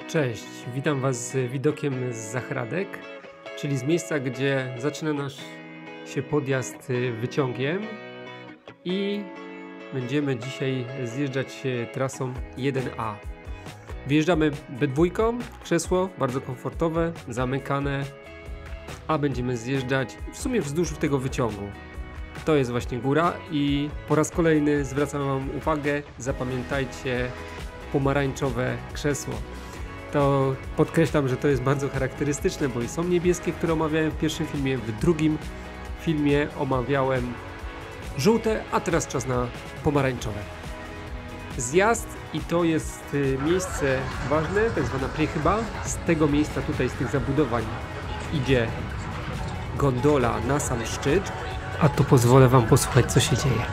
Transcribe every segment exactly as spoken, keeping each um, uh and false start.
Cześć, witam Was z widokiem z Zachradek, czyli z miejsca, gdzie zaczyna nasz się podjazd wyciągiem i będziemy dzisiaj zjeżdżać trasą jeden A. Wyjeżdżamy B dwa, krzesło bardzo komfortowe, zamykane, a będziemy zjeżdżać w sumie wzdłuż tego wyciągu. To jest właśnie góra i po raz kolejny zwracam Wam uwagę, zapamiętajcie pomarańczowe krzesło. To podkreślam, że to jest bardzo charakterystyczne, bo i są niebieskie, które omawiałem w pierwszym filmie, w drugim filmie omawiałem żółte, a teraz czas na pomarańczowe. Zjazd i to jest miejsce ważne, tak zwana priechyba. Z tego miejsca tutaj, z tych zabudowań idzie gondola na sam szczyt, a tu pozwolę Wam posłuchać, co się dzieje.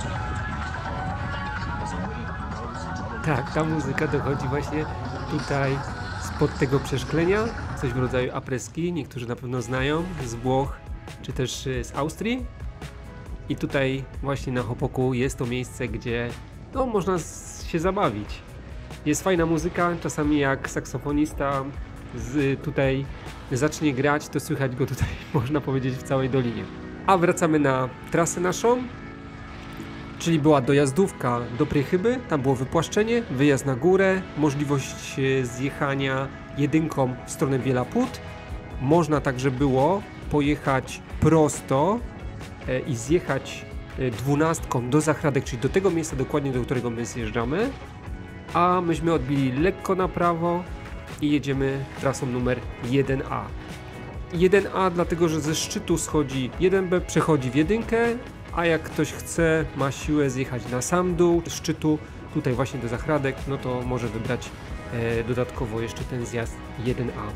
Tak, ta muzyka dochodzi właśnie tutaj spod tego przeszklenia, coś w rodzaju apreski, niektórzy na pewno znają, z Włoch czy też z Austrii. I tutaj właśnie na Hopoku jest to miejsce, gdzie no, można się zabawić. Jest fajna muzyka, czasami jak saksofonista z, tutaj zacznie grać, to słychać go tutaj, można powiedzieć, w całej dolinie. A wracamy na trasę naszą. Czyli była dojazdówka do priechyby, tam było wypłaszczenie, wyjazd na górę, możliwość zjechania jedynką w stronę Wielaput. Można także było pojechać prosto i zjechać dwunastką do Zachradek, czyli do tego miejsca dokładnie, do którego my zjeżdżamy. A myśmy odbili lekko na prawo i jedziemy trasą numer jeden A. jeden A dlatego, że ze szczytu schodzi jeden B, przechodzi w jedynkę, a jak ktoś chce, ma siłę zjechać na sam dół szczytu, tutaj właśnie do Zachradek, no to może wybrać e, dodatkowo jeszcze ten zjazd jeden A.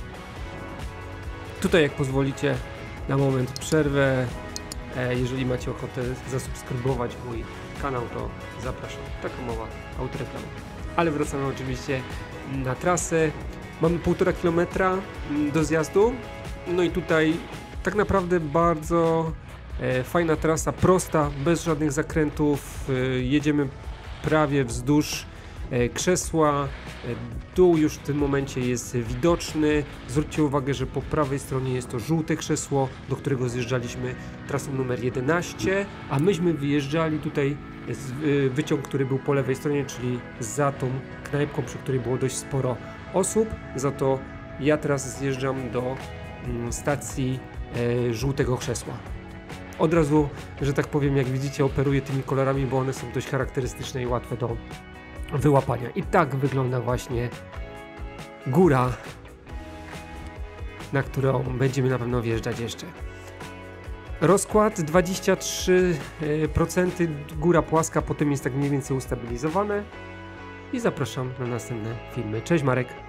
Tutaj, jak pozwolicie, na moment przerwę. E, jeżeli macie ochotę zasubskrybować mój kanał, to zapraszam. Taka mała autoreklama. Ale wracamy oczywiście na trasę. Mamy półtora kilometra do zjazdu. No i tutaj tak naprawdę bardzo E, fajna trasa, prosta, bez żadnych zakrętów, e, jedziemy prawie wzdłuż e, krzesła, e, dół już w tym momencie jest widoczny. Zwróćcie uwagę, że po prawej stronie jest to żółte krzesło, do którego zjeżdżaliśmy trasą numer jedenaście, a myśmy wyjeżdżali tutaj z, e, wyciąg, który był po lewej stronie, czyli za tą knajpką, przy której było dość sporo osób. Za to ja teraz zjeżdżam do mm, stacji e, żółtego krzesła. Od razu, że tak powiem, jak widzicie, operuję tymi kolorami, bo one są dość charakterystyczne i łatwe do wyłapania. I tak wygląda właśnie góra, na którą będziemy na pewno wjeżdżać jeszcze. Rozkład dwadzieścia trzy procent, góra płaska, potem jest tak mniej więcej ustabilizowane. I zapraszam na następne filmy. Cześć, Marek!